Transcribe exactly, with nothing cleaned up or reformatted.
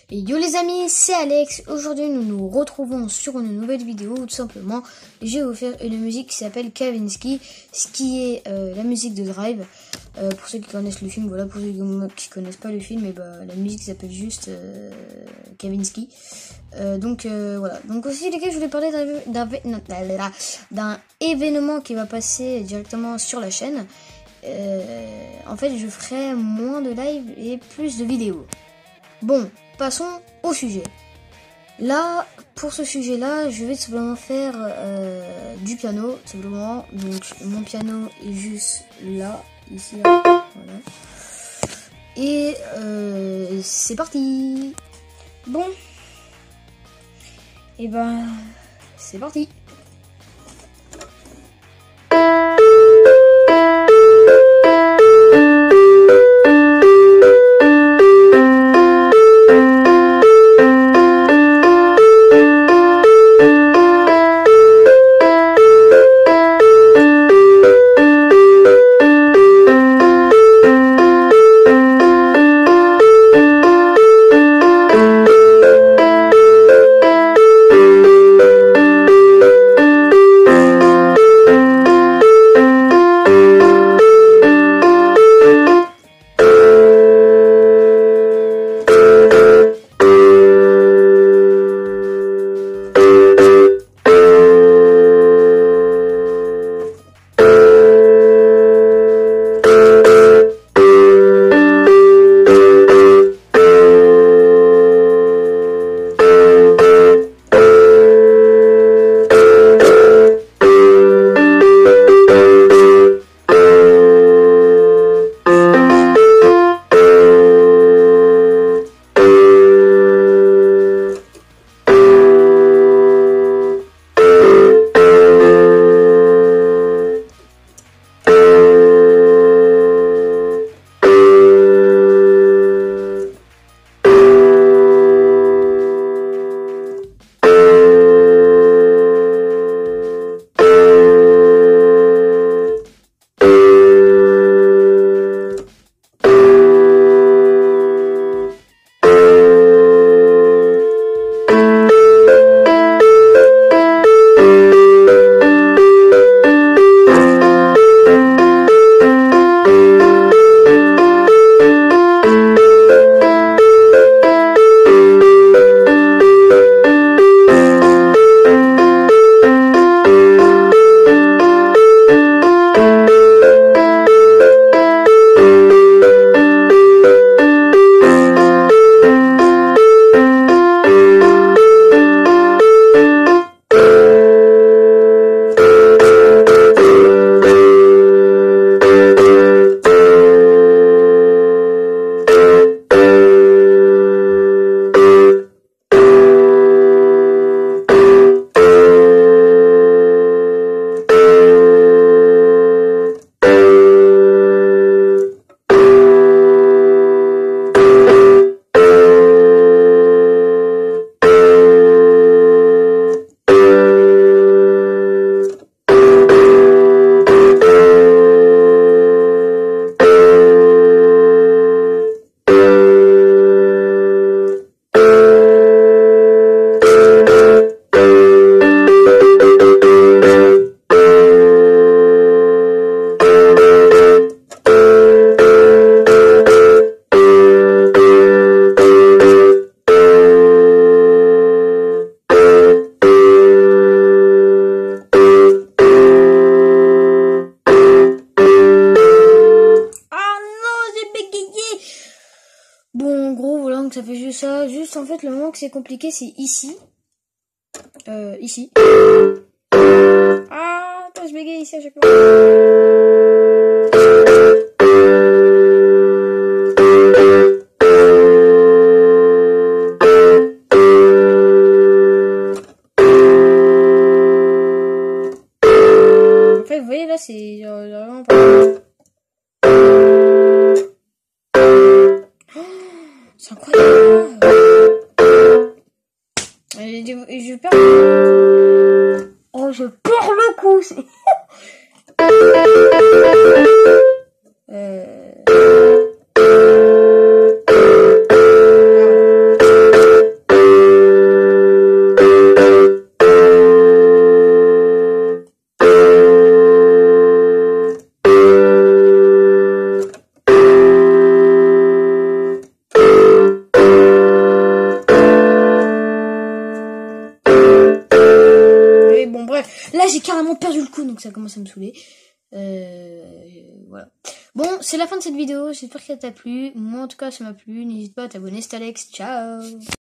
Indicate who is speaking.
Speaker 1: Et yo les amis, c'est Alex. Aujourd'hui nous nous retrouvons sur une nouvelle vidéo où tout simplement je vais vous faire une musique qui s'appelle Kavinsky, ce qui est euh, la musique de Drive. Euh, pour ceux qui connaissent le film, voilà, pour ceux qui connaissent pas le film, et bah, la musique s'appelle juste euh, Kavinsky. Euh, donc euh, voilà. Donc aussi les gars, je voulais parler d'un d'un événement qui va passer directement sur la chaîne. Euh, en fait, je ferai moins de live et plus de vidéos. Bon, passons au sujet. Là, pour ce sujet-là, je vais simplement faire euh, du piano, simplement. Donc, mon piano est juste là, ici, là. Voilà. Et euh, c'est parti. Bon. Et ben, c'est parti. Bon, en gros, voilà, donc ça fait juste ça. Juste, en fait, le moment que c'est compliqué, c'est ici. Euh, ici. Ah, attends, je bégaye ici à chaque fois. En fait, vous voyez, là, c'est vraiment pas... C'est incroyable. Et je perds. Oh, je perds le coup. C'est. euh... j'ai carrément perdu le coup, donc ça commence à me saouler. Euh, voilà. Bon, c'est la fin de cette vidéo. J'espère qu'elle t'a plu. Moi, en tout cas, ça m'a plu. N'hésite pas à t'abonner. C'était Alex. Ciao.